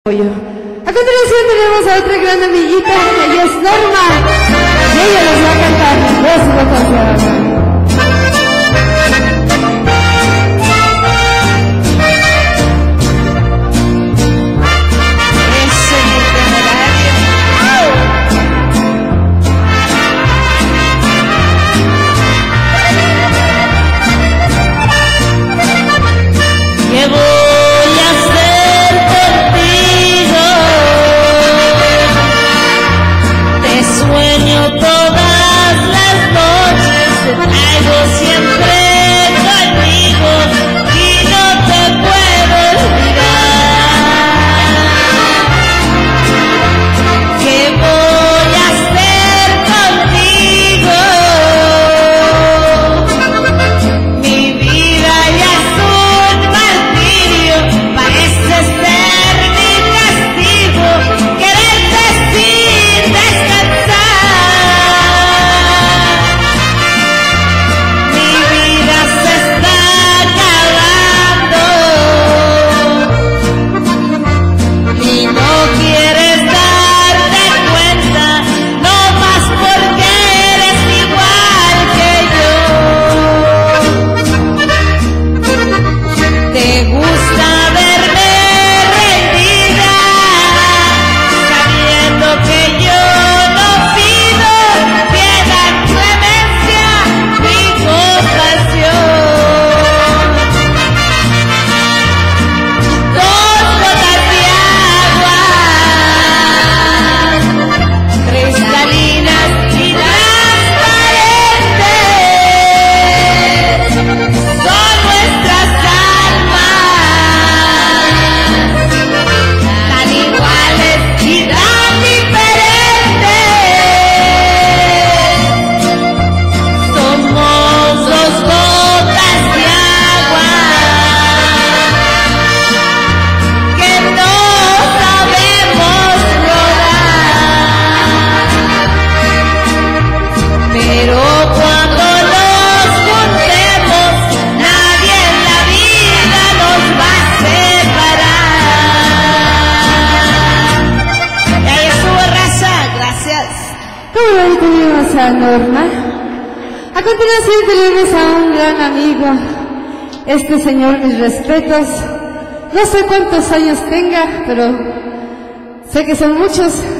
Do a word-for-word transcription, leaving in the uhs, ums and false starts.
A continuación tenemos a otra gran amiguita, ella es Norma, y ella nos va a cantar dos votaciones. A Norma. A continuación tenemos a un gran amigo, este señor, mis respetos, no sé cuántos años tenga, pero sé que son muchos.